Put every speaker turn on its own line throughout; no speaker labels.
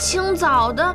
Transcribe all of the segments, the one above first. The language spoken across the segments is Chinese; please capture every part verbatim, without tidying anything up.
清早的。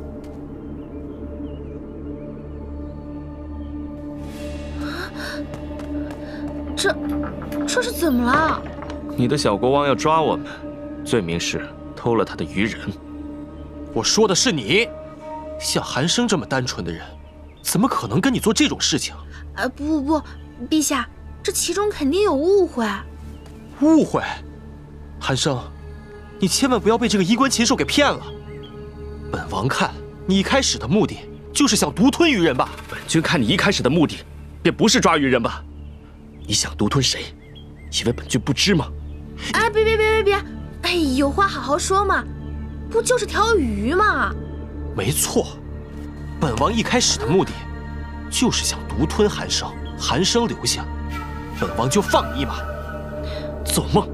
这，这是怎么了？
你的小国王要抓我们，罪名是偷了他的鱼人。
我说的是你，像韩生这么单纯的人，怎么可能跟你做这种事情？
呃，不不不，陛下，这其中肯定有误会。
误会？韩生，你千万不要被这个衣冠禽兽给骗了。本王看你一开始的目的就是想独吞鱼人吧？
本君看你一开始的目的便不是抓鱼人吧？你想独吞谁？以为本君不知吗？
哎，别别别别别！哎，有话好好说嘛，不就是条鱼吗？
没错，本王一开始的目的就是想独吞韩生，韩生留下，本王就放你一马。
做梦！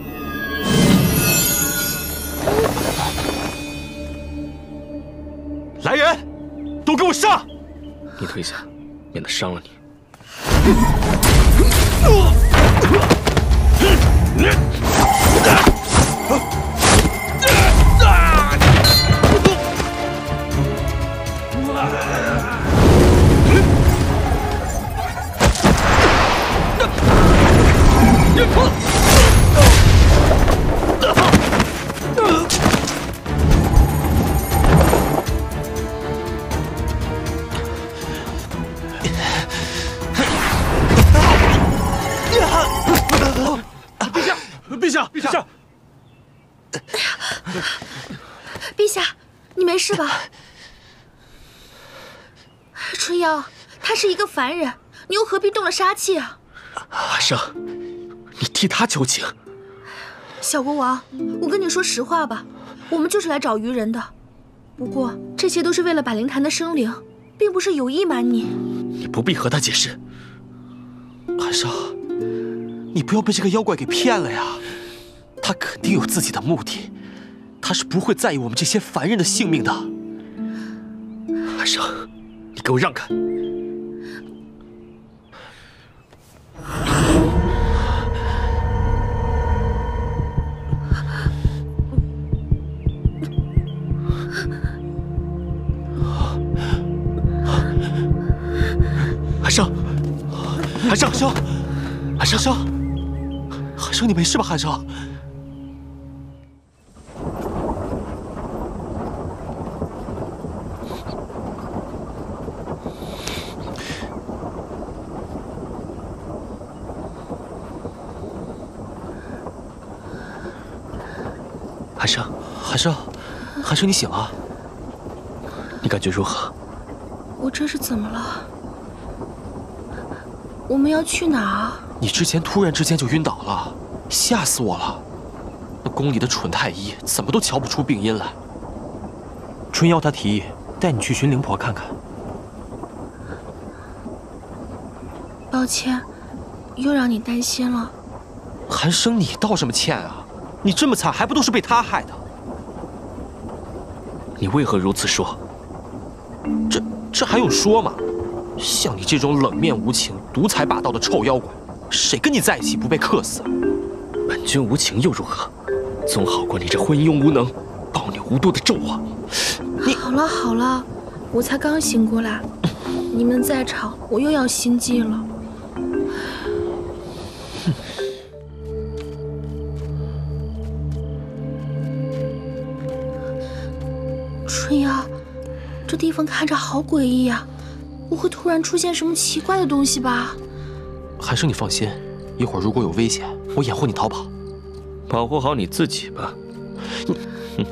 来人，都给我上！
你退下，免得伤了你。
陛下，陛下，
陛下，你没事吧？春瑶，他是一个凡人，你又何必动了杀气啊？
阿生，你替他求情。
小国王，我跟你说实话吧，我们就是来找鱼人的。不过这些都是为了百灵坛的生灵，并不是有意瞒你。
你不必和他解释。
韩生，你不要被这个妖怪给骗了呀！他肯定有自己的目的，他是不会在意我们这些凡人的性命的。
韩生，你给我让开！韩生，韩生，
韩生，
韩生，
韩生，你没事吧？韩生。
韩生，
韩生，韩生，你醒了？
你感觉如何？
我这是怎么了？我们要去哪儿？
你之前突然之间就晕倒了，吓死我了。那宫里的蠢太医怎么都瞧不出病因来。春瑶她提议带你去寻灵婆看看。
抱歉，又让你担心了。
韩生，你道什么歉啊？你这么惨，还不都是被他害的？
你为何如此说？
这这还用说吗？像你这种冷面无情、独裁霸道的臭妖怪，谁跟你在一起不被克死？
本君无情又如何？总好过你这昏庸无能、暴虐无度的纣王。
你好了好了，我才刚醒过来，你们再吵，我又要心悸了。春瑶，这地方看着好诡异呀，不会突然出现什么奇怪的东西吧？
韩生，你放心，一会儿如果有危险，我掩护你逃跑。
保护好你自己吧。
你，嗯，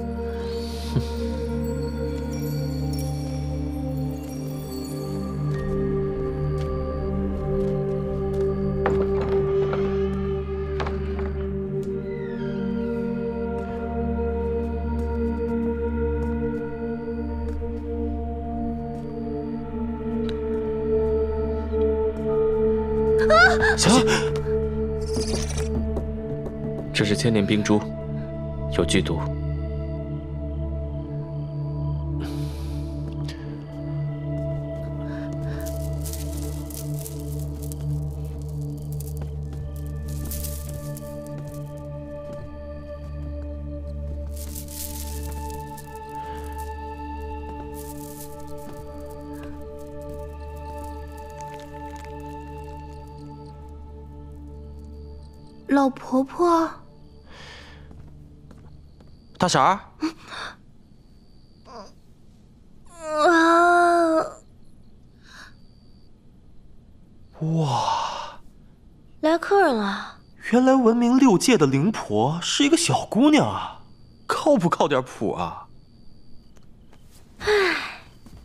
小心！这是千年冰珠，有剧毒。
老婆婆，
大婶儿。
啊！
哇，
来客人了。
原来闻名六界的灵婆是一个小姑娘啊，靠不靠点谱啊？
唉，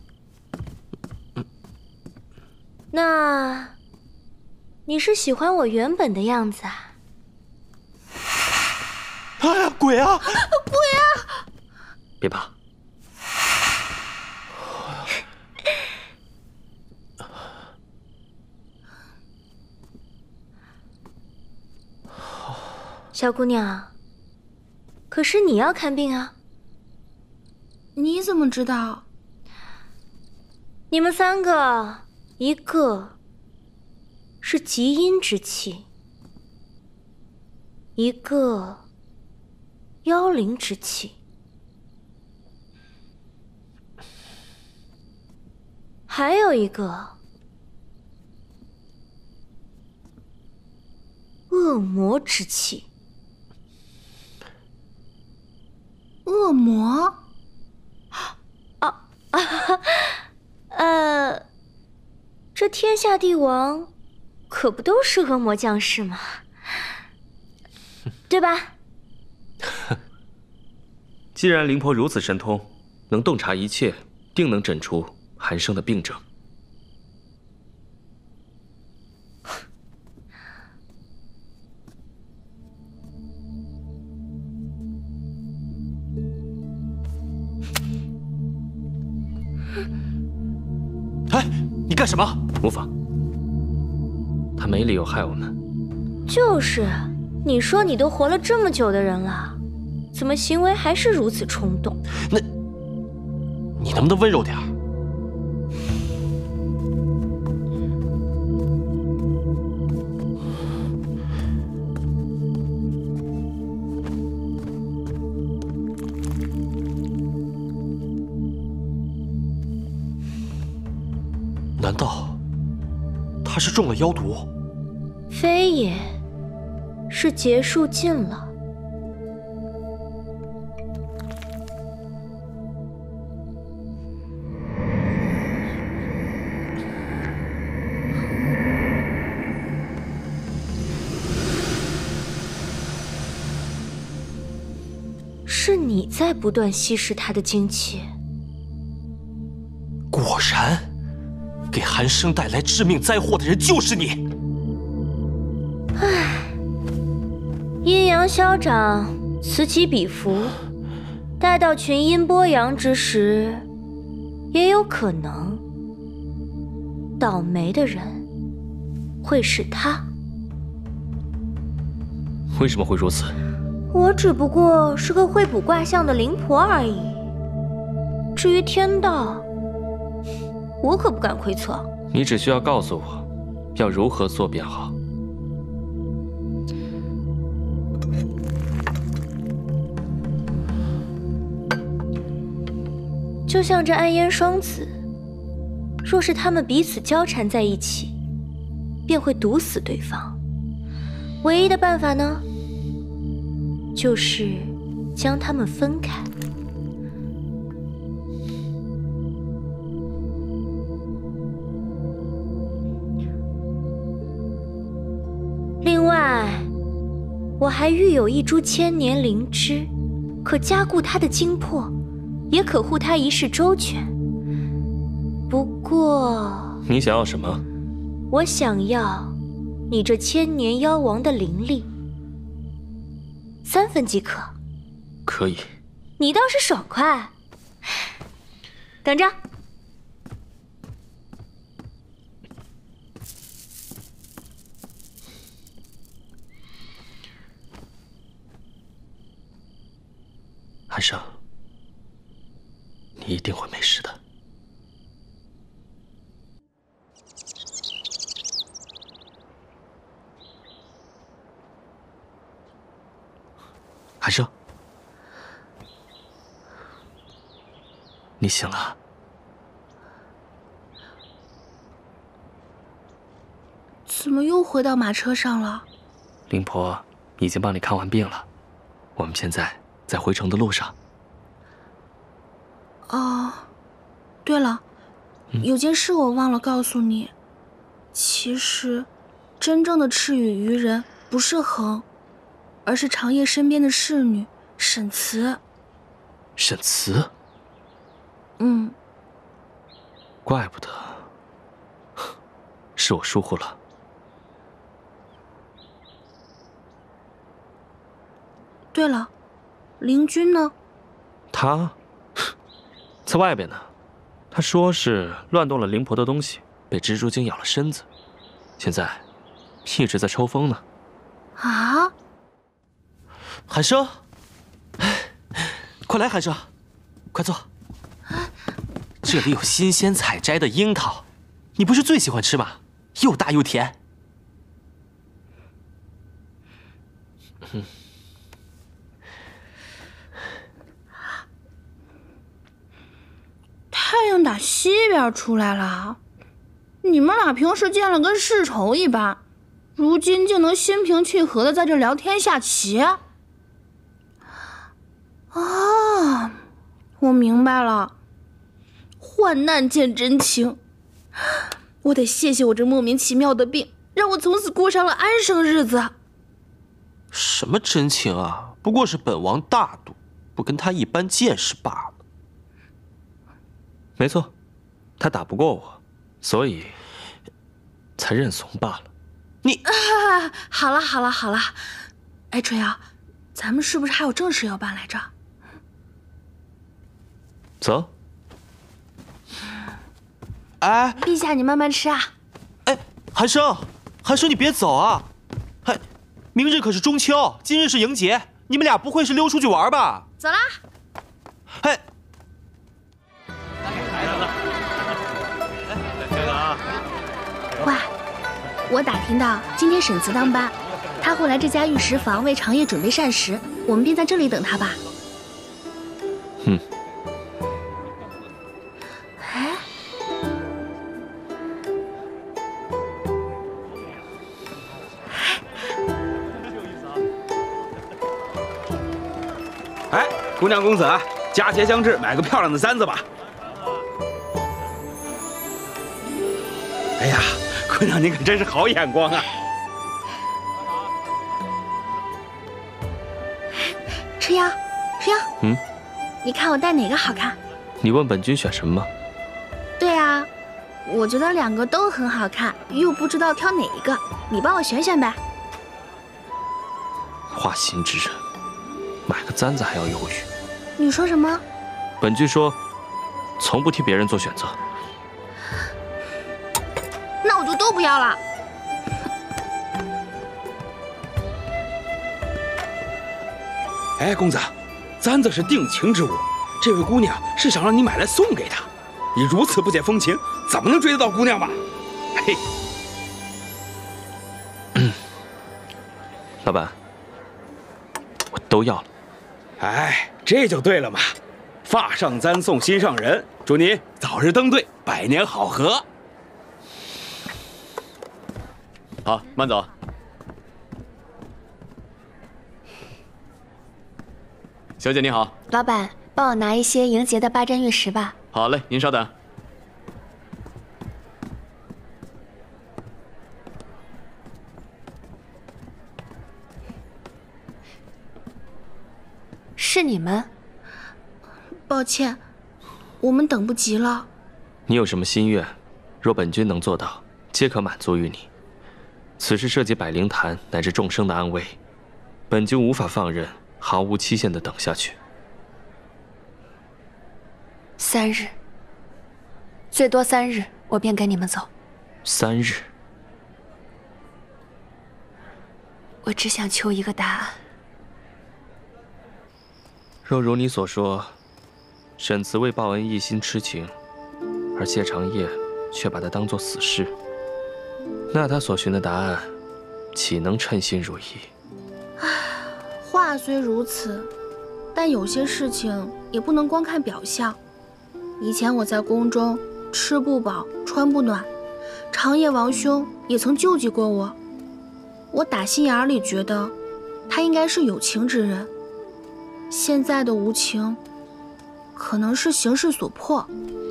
那你是喜欢我原本的样子啊？
哎呀，鬼啊！
鬼啊！
别怕。
小姑娘，可是你要看病啊？
你怎么知道？
你们三个，一个是极阴之气，一个妖灵之气，还有一个恶魔之气。
恶魔？
啊啊！呃，这天下帝王可不都是恶魔降世吗？对吧？
既然灵婆如此神通，能洞察一切，定能诊出寒生的病症。
哎，你干什么？
无妨，他没理由害我们。
就是，你说你都活了这么久的人了，怎么行为还是如此冲动？
那，你能不能温柔点儿？难道他是中了妖毒？
非也，是劫数尽了。是你在不断稀释他的精气。
果然，给寒生带来致命灾祸的人就是你。
唉，阴阳消长，此起彼伏，待到群阴播阳之时，也有可能倒霉的人会是他。
为什么会如此？
我只不过是个会卜卦象的灵婆而已，至于天道，我可不敢窥测。
你只需要告诉我，要如何做便好。
就像这暗烟双子，若是他们彼此交缠在一起，便会毒死对方。唯一的办法呢，就是将他们分开。另外，我还育有一株千年灵芝，可加固他的精魄，也可护他一世周全。不过，
你想要什么？
我想要你这千年妖王的灵力，三分即可。
可以。
你倒是爽快。等着。
寒生，你一定会没事的。寒生，你醒了。
怎么又回到马车上了？
灵婆， 已经帮你看完病了，我们现在在回城的路上。
哦，对了，
嗯、
有件事我忘了告诉你。其实，真正的赤羽愚人不是恒，而是长夜身边的侍女沈慈。
沈慈？
嗯。
怪不得，是我疏忽了。
对了，灵君呢？
他在外边呢。他说是乱动了灵婆的东西，被蜘蛛精咬了身子，现在一直在抽风呢。
啊！
寒生，快来，寒生，快坐。这里有新鲜采摘的樱桃，你不是最喜欢吃吗？又大又甜。
嗯。
太阳打西边出来了，你们俩平时见了跟世仇一般，如今竟能心平气和的在这聊天下棋。啊，我明白了，患难见真情。我得谢谢我这莫名其妙的病，让我从此过上了安生日子。
什么真情啊，不过是本王大度，不跟他一般见识罢了。
没错，他打不过我，所以才认怂罢了。
你、
啊、好了好了好了，哎，春瑶，咱们是不是还有正事要办来着？
走。
哎，
陛下，你慢慢吃啊。
哎，寒生，寒生，你别走啊！还，明日可是中秋，今日是迎节，你们俩不会是溜出去玩吧？
走啦。
哎。
喂，我打听到今天沈慈当班，他会来这家御食房为长夜准备膳食，我们便在这里等他吧。
嗯。
哎，
哎，姑娘公子，佳节将至，买个漂亮的簪子吧。哎呀，姑娘您可真是好眼光啊！
春瑶，春瑶，
嗯，
你看我戴哪个好看？
你问本君选什么吗？
对啊，我觉得两个都很好看，又不知道挑哪一个，你帮我选选呗。
花心之人，买个簪子还要犹豫。
你说什么？
本君说，从不替别人做选择。
那我就都不要了。
哎，公子，簪子是定情之物，这位姑娘是想让你买来送给她。你如此不解风情，怎么能追得到姑娘吧？嘿，
嗯，老板，我都要了。
哎，这就对了嘛！发上簪送心上人，祝你早日登对，百年好合。
好，慢走。小姐你好，
老板，帮我拿一些迎节的八珍玉石吧。
好嘞，您稍等。
是你们？
抱歉，我们等不及了。
你有什么心愿，若本君能做到，皆可满足于你。此事涉及百灵坛乃至众生的安危，本君无法放任，毫无期限的等下去。
三日，最多三日，我便跟你们走。
三日？
我只想求一个答案。
若如你所说，沈慈为报恩一心痴情，而谢长夜却把他当作死士，那他所寻的答案，岂能称心如意？
话虽如此，但有些事情也不能光看表象。以前我在宫中吃不饱穿不暖，长夜王兄也曾救济过我。我打心眼里觉得他应该是有情之人。现在的无情，可能是形势所迫。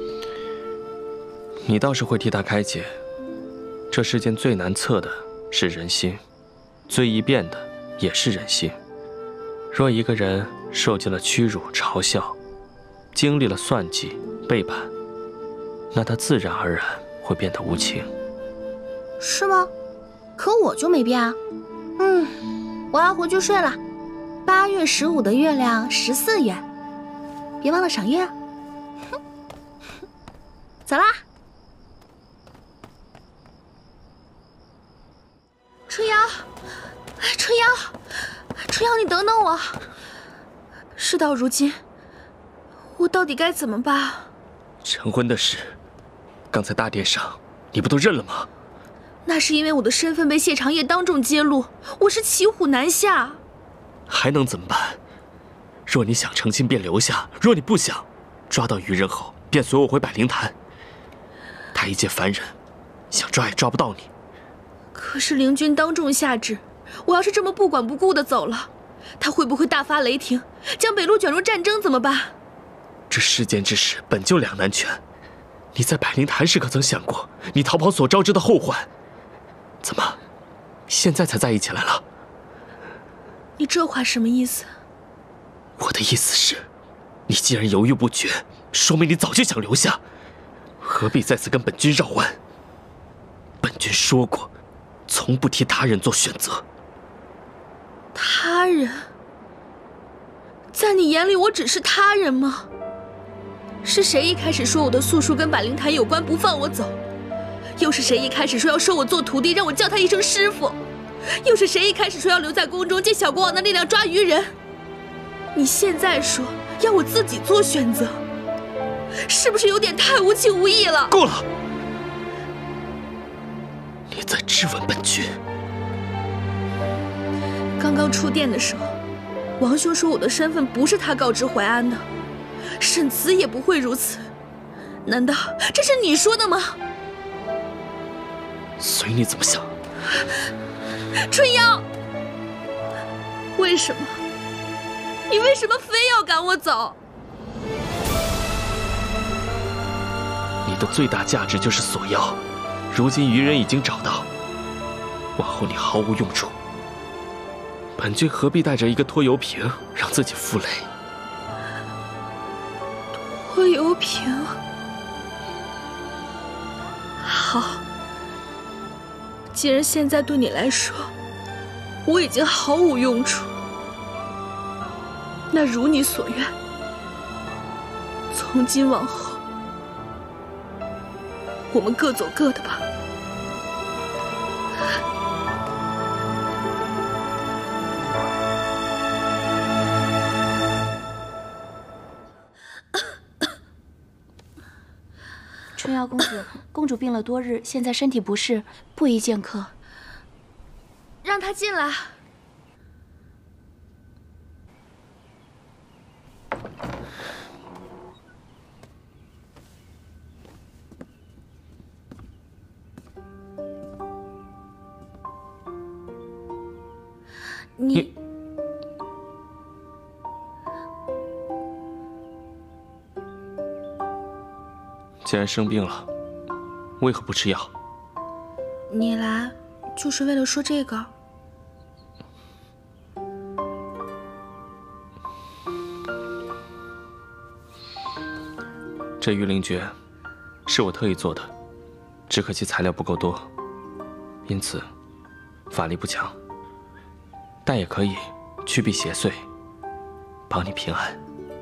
你倒是会替他开解。这世间最难测的是人心，最易变的也是人心。若一个人受尽了屈辱、嘲笑，经历了算计、背叛，那他自然而然会变得无情。
是吗？可我就没变啊。嗯，我要回去睡了。八月十五的月亮十四圆，别忘了赏月啊。哼，走啦。春瑶，春瑶，春瑶，你等等我。事到如今，我到底该怎么办？
成婚的事，刚才大殿上你不都认了吗？
那是因为我的身份被谢长业当众揭露，我是骑虎难下。
还能怎么办？若你想成亲便留下，若你不想，抓到渔人后便随我回百灵潭。他一介凡人，想抓也抓不到你。
可是灵君当众下旨，我要是这么不管不顾的走了，他会不会大发雷霆，将北陆卷入战争怎么办？
这世间之事本就两难全，你在百灵潭时可曾想过你逃跑所招致的后患？怎么，现在才在意起来了？
你这话什么意思？
我的意思是，你既然犹豫不决，说明你早就想留下，何必再次跟本君绕弯？本君说过，从不替他人做选择。
他人？在你眼里，我只是他人吗？是谁一开始说我的素书跟百灵潭有关，不放我走？又是谁一开始说要收我做徒弟，让我叫他一声师傅？又是谁一开始说要留在宫中，借小国王的力量抓渔人？你现在说要我自己做选择，是不是有点太无情无义了？
够了！你在质问本君？
刚刚出殿的时候，王兄说我的身份不是他告知淮安的，沈慈也不会如此。难道这是你说的吗？
随你怎么想。
春瑶，为什么？你为什么非要赶我走？
你的最大价值就是索要，如今渔人已经找到，往后你毫无用处。本君何必带着一个拖油瓶让自己负累？
拖油瓶？好，既然现在对你来说我已经毫无用处，那如你所愿，从今往后我们各走各的吧。
春瑶公子，公主病了多日，现在身体不适，不宜见客。
让她进来。你。你
既然生病了，为何不吃药？
你来就是为了说这个？
这御灵诀是我特意做的，只可惜材料不够多，因此法力不强，但也可以驱避邪祟，保你平安。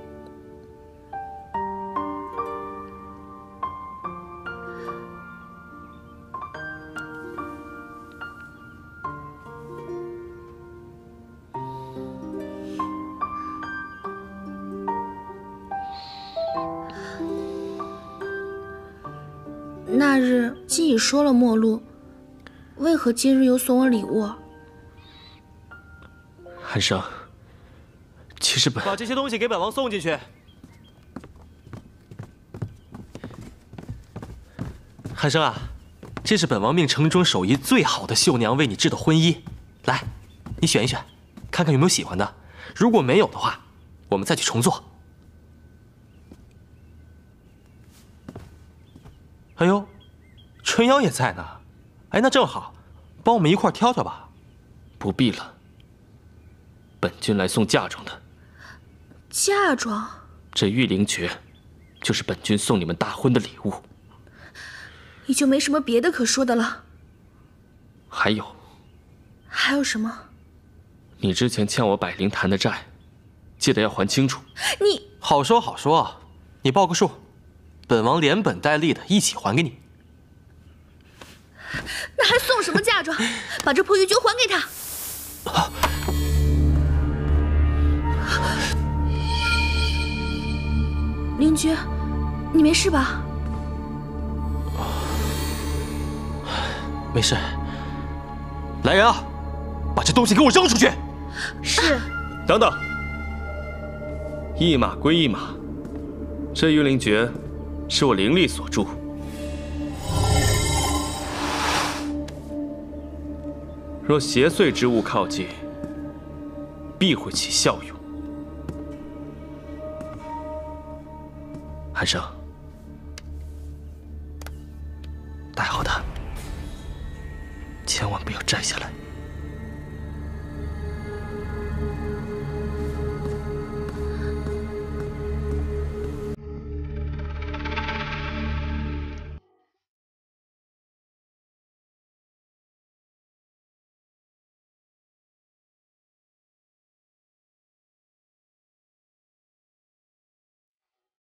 那日既已说了末路，为何今日又送我礼物？
寒生，其实本
把这些东西给本王送进去。寒生啊，这是本王命城中手艺最好的绣娘为你制的婚衣，来，你选一选，看。 看看有没有喜欢的。如果没有的话，我们再去重做。哎呦，春妖也在呢。哎，那正好，帮我们一块挑挑吧。
不必了，本君来送嫁妆的。
嫁妆？
这玉灵诀，就是本君送你们大婚的礼物。
你就没什么别的可说的了？
还有。
还有什么？
你之前欠我百灵坛的债，记得要还清楚。
你
好说好说，你报个数，本王连本带利的一起还给你。
那还送什么嫁妆？把这破玉珏还给他。啊、灵爵，你没事吧？
没事。来人啊，把这东西给我扔出去！
是。
等等，一码归一码，这玉灵诀是我灵力所铸，若邪祟之物靠近，必会起效用。寒生，带好它，千万不要摘下来。